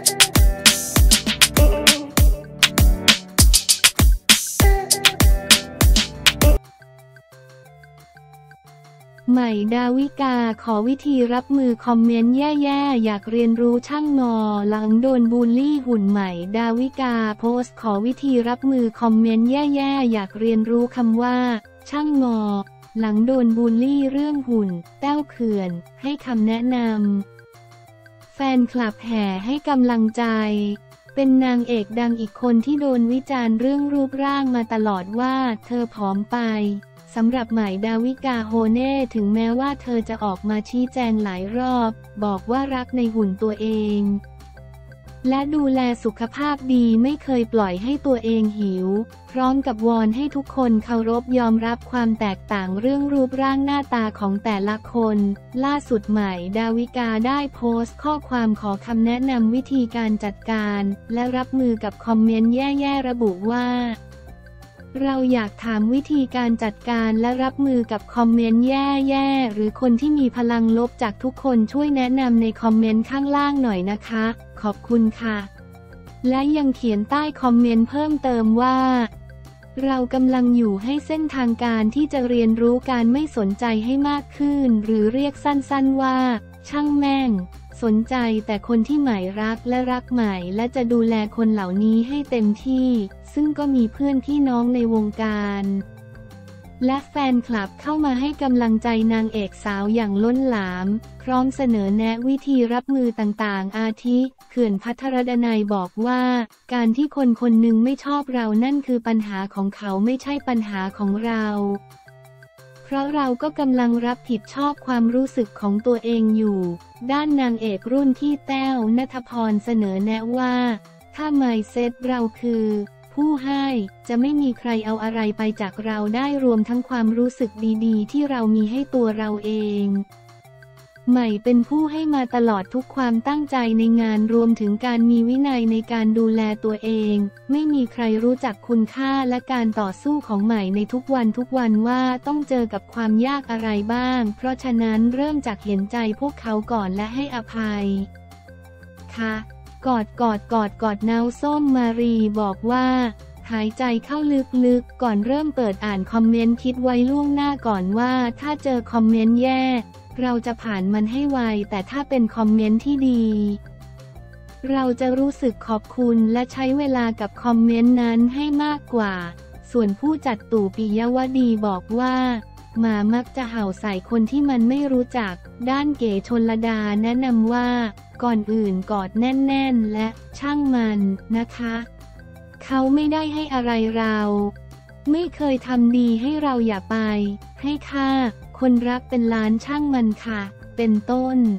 ใหม่ดาวิกาขอวิธีรับมือคอมเมนต์แย่ๆอยากเรียนรู้ช่างงอหลังโดนบูลลี่หุ่นใหม่ดาวิกาโพสต์ขอวิธีรับมือคอมเมนต์แย่ๆอยากเรียนรู้คำว่าช่างงอหลังโดนบูลลี่เรื่องหุ่นแต้วเขื่อนให้คำแนะนำแฟนคลับแห่ให้กำลังใจเป็นนางเอกดังอีกคนที่โดนวิจารณ์เรื่องรูปร่างมาตลอดว่าเธอผอมไปสำหรับใหม่ดาวิกาโฮเน่ถึงแม้ว่าเธอจะออกมาชี้แจงหลายรอบบอกว่ารักในหุ่นตัวเองและดูแลสุขภาพดีไม่เคยปล่อยให้ตัวเองหิวพร้อมกับวอนให้ทุกคนเคารพยอมรับความแตกต่างเรื่องรูปร่างหน้าตาของแต่ละคนล่าสุดใหม่ดาวิกาได้โพสต์ข้อความขอคำแนะนำวิธีการจัดการและรับมือกับคอมเมนต์แย่ๆระบุว่าเราอยากถามวิธีการจัดการและรับมือกับคอมเมนต์แย่ๆหรือคนที่มีพลังลบจากทุกคนช่วยแนะนำในคอมเมนต์ข้างล่างหน่อยนะคะขอบคุณค่ะและยังเขียนใต้คอมเมนต์เพิ่มเติมว่าเรากำลังอยู่ให้เส้นทางการที่จะเรียนรู้การไม่สนใจให้มากขึ้นหรือเรียกสั้นๆว่าช่างแม่งสนใจแต่คนที่ใหม่รักและรักใหม่และจะดูแลคนเหล่านี้ให้เต็มที่ซึ่งก็มีเพื่อนพี่น้องในวงการและแฟนคลับเข้ามาให้กำลังใจนางเอกสาวอย่างล้นหลามพร้อมเสนอแนะวิธีรับมือต่างๆอาทิเขื่อนภัทรดนัยบอกว่าการที่คนคนหนึ่งไม่ชอบเรานั่นคือปัญหาของเขาไม่ใช่ปัญหาของเราเพราะเราก็กำลังรับผิดชอบความรู้สึกของตัวเองอยู่ด้านนางเอกรุ่นที่แต้วณัฐพรเสนอแนะว่าถ้า mindset เราคือผู้ให้จะไม่มีใครเอาอะไรไปจากเราได้รวมทั้งความรู้สึกดีๆที่เรามีให้ตัวเราเองใหม่เป็นผู้ให้มาตลอดทุกความตั้งใจในงานรวมถึงการมีวินัยในการดูแลตัวเองไม่มีใครรู้จักคุณค่าและการต่อสู้ของใหม่ในทุกวันว่าต้องเจอกับความยากอะไรบ้างเพราะฉะนั้นเริ่มจากเห็นใจพวกเขาก่อนและให้อภัยค่ะกอดนาวส้มมารีบอกว่าหายใจเข้าลึกๆก่อนเริ่มเปิดอ่านคอมเมนต์คิดไว้ล่วงหน้าก่อนว่าถ้าเจอคอมเมนต์แย่เราจะผ่านมันให้ไวแต่ถ้าเป็นคอมเมนต์ที่ดีเราจะรู้สึกขอบคุณและใช้เวลากับคอมเมนต์นั้นให้มากกว่าส่วนผู้จัดตู่ปิยวดีบอกว่าหมามักจะเห่าใส่คนที่มันไม่รู้จักด้านเก๋ชลดาแนะนำว่าก่อนอื่นกอดแน่นๆและช่างมันนะคะเขาไม่ได้ให้อะไรเราไม่เคยทำดีให้เราอย่าไปให้ค่าคนรักเป็นล้านช่างมันค่ะเป็นต้น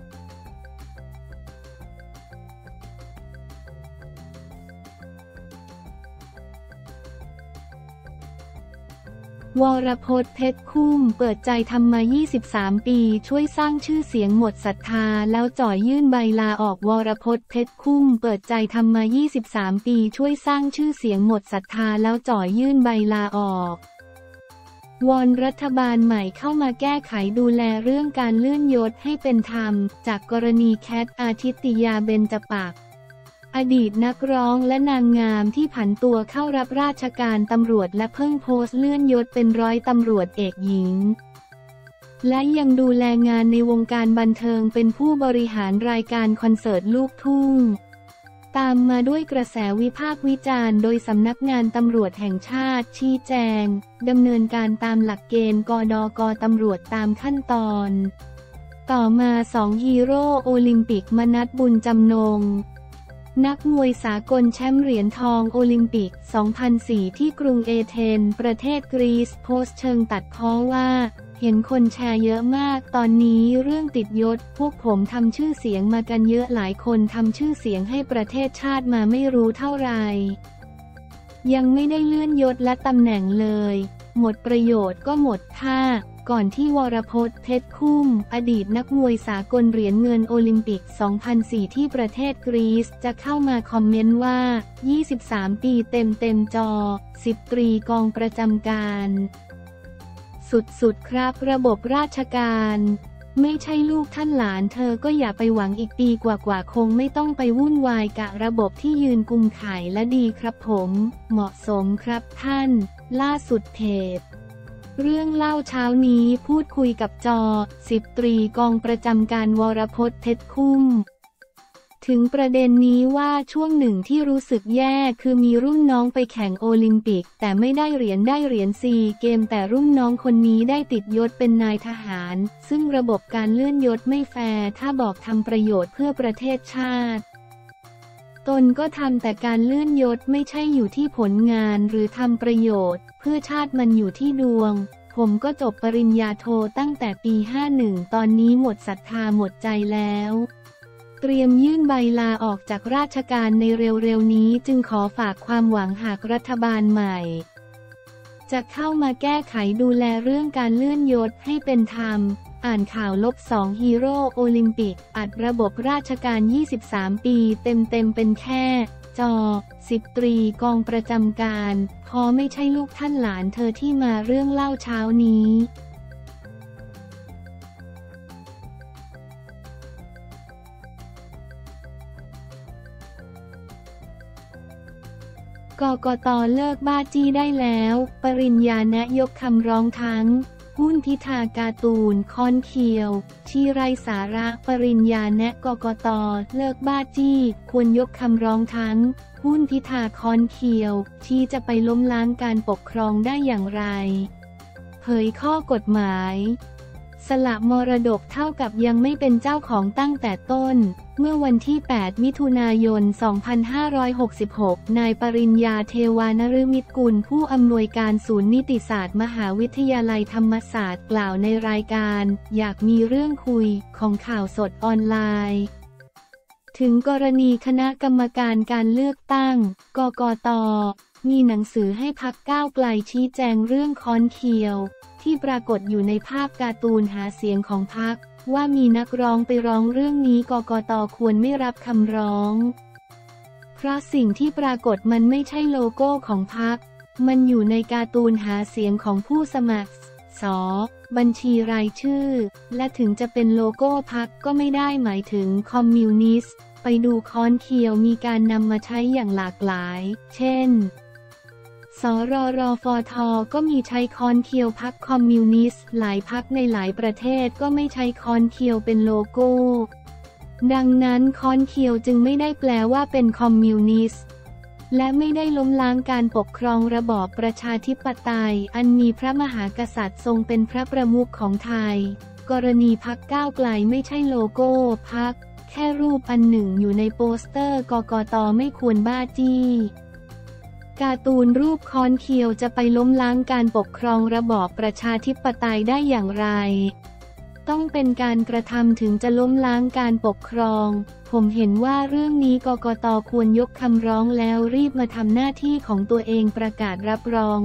วรพจน์เพชรคุ้มเปิดใจทำมา23ปีช่วยสร้างชื่อเสียงหมดศรัทธาแล้วจ่อยยื่นใบลาออกวรพจน์เพชรคุ้มเปิดใจทำมา23ปีช่วยสร้างชื่อเสียงหมดศรัทธาแล้วจ่อยยื่นใบลาออกวอนรัฐบาลใหม่เข้ามาแก้ไขดูแลเรื่องการเลื่อนยศให้เป็นธรรมจากกรณีแคทอาทิตยาเบญจปักษ์อดีตนักร้องและนางงามที่ผันตัวเข้ารับราชการตำรวจและเพิ่งโพสต์เลื่อนยศเป็นร้อยตำรวจเอกหญิงและยังดูแลงานในวงการบันเทิงเป็นผู้บริหารรายการคอนเสิร์ตลูกทุ่งตามมาด้วยกระแสวิพากษ์วิจารณ์โดยสำนักงานตำรวจแห่งชาติชี้แจงดำเนินการตามหลักเกณฑ์กดก.ตำรวจตามขั้นตอนต่อมา2ฮีโร่โอลิมปิกมนัสบุญจำนงนักมวยสากลแชมป์เหรียญทองโอลิมปิก 2004 ที่กรุงเอเธนส์ประเทศกรีซโพสต์เชิงตัดพ้อว่าเห็นคนแชร์เยอะมากตอนนี้เรื่องติดยศพวกผมทำชื่อเสียงมากันเยอะหลายคนทำชื่อเสียงให้ประเทศชาติมาไม่รู้เท่าไหร่ยังไม่ได้เลื่อนยศและตำแหน่งเลยหมดประโยชน์ก็หมดค่าก่อนที่วรพจน์เพชรคุ้มอดีตนักมวยสากลเหรียญเงินโอลิมปิก 2004 ที่ประเทศกรีซจะเข้ามาคอมเมนต์ว่า23 ปีเต็มจอ10 ตรีกองประจำการสุดๆครับระบบราชการไม่ใช่ลูกท่านหลานเธอก็อย่าไปหวังอีกปีกว่าคงไม่ต้องไปวุ่นวายกับระบบที่ยืนกุมไข่และดีครับผมเหมาะสมครับท่านล่าสุดเพจเรื่องเล่าเช้านี้พูดคุยกับจอ10 ตรีกองประจำการวรพจน์เพชรคุ้มถึงประเด็นนี้ว่าช่วงหนึ่งที่รู้สึกแย่คือมีรุ่นน้องไปแข่งโอลิมปิกแต่ไม่ได้เหรียญซีเกมแต่รุ่นน้องคนนี้ได้ติดยศเป็นนายทหารซึ่งระบบการเลื่อนยศไม่แฟร์ถ้าบอกทำประโยชน์เพื่อประเทศชาติตนก็ทำแต่การเลื่อนยศไม่ใช่อยู่ที่ผลงานหรือทำประโยชน์เพื่อชาติมันอยู่ที่ดวงผมก็จบปริญญาโทตั้งแต่ปี 51ตอนนี้หมดศรัทธาหมดใจแล้วเตรียมยื่นใบลาออกจากราชการในเร็วๆนี้จึงขอฝากความหวังหากรัฐบาลใหม่จะเข้ามาแก้ไขดูแลเรื่องการเลื่อนยศให้เป็นธรรมอ่านข่าว-2ฮีโร่โอลิมปิกอัดระบบราชการ23ปีเต็มเป็นแค่จอ10 ตรีกองประจำการพอไม่ใช่ลูกท่านหลานเธอที่มาเรื่องเล่าเช้านี้กกต.เลิกบ้าจี้ได้แล้วปริญญาแนะยกคำร้องทั้งหุ้นพิธาการ์ตูนค้อนเคียวที่ไร้สาระปริญญาแนะกกต.เลิกบ้าจี้ควรยกคำร้องทั้งหุ้นพิธาค้อนเคียวที่จะไปล้มล้างการปกครองได้อย่างไรเผยข้อกฎหมายสละมรดกเท่ากับยังไม่เป็นเจ้าของตั้งแต่ต้นเมื่อวันที่ 8 มิถุนายน 2566 นายปริญญาเทวานฤมิตกุลผู้อำนวยการศูนย์นิติศาสตร์มหาวิทยาลัยธรรมศาสตร์กล่าวในรายการอยากมีเรื่องคุยของข่าวสดออนไลน์ถึงกรณีคณะกรรมการการเลือกตั้งกกต.มีหนังสือให้พรรคก้าวไกลชี้แจงเรื่องค้อนเคียวที่ปรากฏอยู่ในภาพการ์ตูนหาเสียงของพรรคว่ามีนักร้องไปร้องเรื่องนี้กกต.ควรไม่รับคำร้องเพราะสิ่งที่ปรากฏมันไม่ใช่โลโก้ของพรรคมันอยู่ในการ์ตูนหาเสียงของผู้สมัครบัญชีรายชื่อและถึงจะเป็นโลโก้พรรคก็ไม่ได้หมายถึงคอมมิวนิสต์ไปดูค้อนเคียวมีการนำมาใช้อย่างหลากหลายเช่นสรรฟท.ก็มีใช้ค้อนเคียวพรรคคอมมิวนิสต์หลายพรรคในหลายประเทศก็ไม่ใช้ค้อนเคียวเป็นโลโก้ดังนั้นค้อนเคียวจึงไม่ได้แปลว่าเป็นคอมมิวนิสต์และไม่ได้ล้มล้างการปกครองระบอบประชาธิปไตยอันมีพระมหากษัตริย์ทรงเป็นพระประมุขของไทยกรณีพรรคก้าวไกลไม่ใช่โลโก้พรรคแค่รูปอันหนึ่งอยู่ในโปสเตอร์กกต.ไม่ควรบ้าจี้การ์ตูนรูปค้อนเคียวจะไปล้มล้างการปกครองระบอบประชาธิปไตยได้อย่างไรต้องเป็นการกระทำถึงจะล้มล้างการปกครองผมเห็นว่าเรื่องนี้กกต.ควรยกคำร้องแล้วรีบมาทำหน้าที่ของตัวเองประกาศรับรอง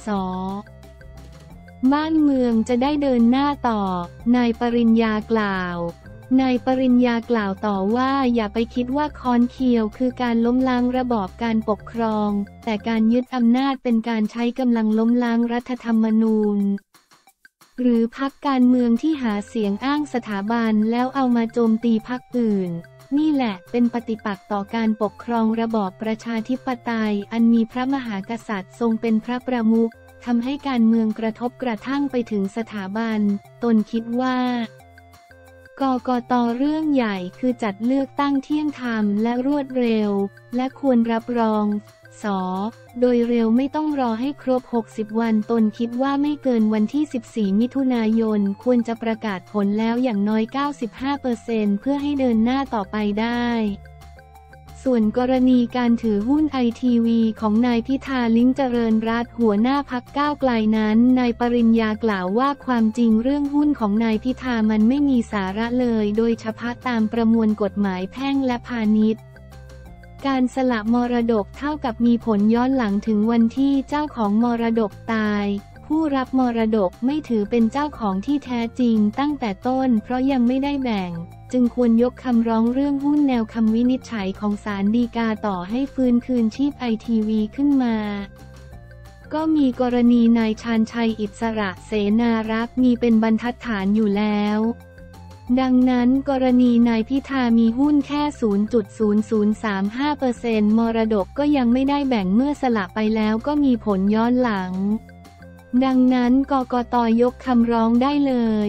บ้านเมืองจะได้เดินหน้าต่อนายปริญญากล่าวนายปริญญากล่าวต่อว่าอย่าไปคิดว่าค้อนเคียวคือการล้มล้างระบอบการปกครองแต่การยึดอำนาจเป็นการใช้กำลังล้มล้างรัฐธรรมนูญหรือพรรคการเมืองที่หาเสียงอ้างสถาบันแล้วเอามาโจมตีพรรคอื่นนี่แหละเป็นปฏิปักษ์ต่อการปกครองระบอบประชาธิปไตยอันมีพระมหากษัตริย์ทรงเป็นพระประมุขทำให้การเมืองกระทบกระทั่งไปถึงสถาบันตนคิดว่ากกต.เรื่องใหญ่คือจัดเลือกตั้งเที่ยงธรรมและรวดเร็วและควรรับรองโดยเร็วไม่ต้องรอให้ครบ60วันตนคิดว่าไม่เกินวันที่14มิถุนายนควรจะประกาศผลแล้วอย่างน้อย 95% เพื่อให้เดินหน้าต่อไปได้ส่วนกรณีการถือหุ้นไอทีวีของนายพิธาลิ้มเจริญรัตน์หัวหน้าพรรคก้าวไกลนั้นนายปริญญากล่าวว่าความจริงเรื่องหุ้นของนายพิธามันไม่มีสาระเลยโดยเฉพาะตามประมวลกฎหมายแพ่งและพาณิชย์การสละมรดกเท่ากับมีผลย้อนหลังถึงวันที่เจ้าของมรดกตายผู้รับมรดกไม่ถือเป็นเจ้าของที่แท้จริงตั้งแต่ต้นเพราะยังไม่ได้แบ่งจึงควรยกคำร้องเรื่องหุ้นแนวคำวินิจฉัยของศาลฎีกาต่อให้ฟื้นคืนชีพไอทีวีขึ้นมาก็มีกรณีนายชาญชัยอิสระเสนารักษ์มีเป็นบรรทัดฐานอยู่แล้วดังนั้นกรณีนายพิธามีหุ้นแค่ 0.0035% มรดกก็ยังไม่ได้แบ่งเมื่อสละไปแล้วก็มีผลย้อนหลังดังนั้นกกต.ยกคำร้องได้เลย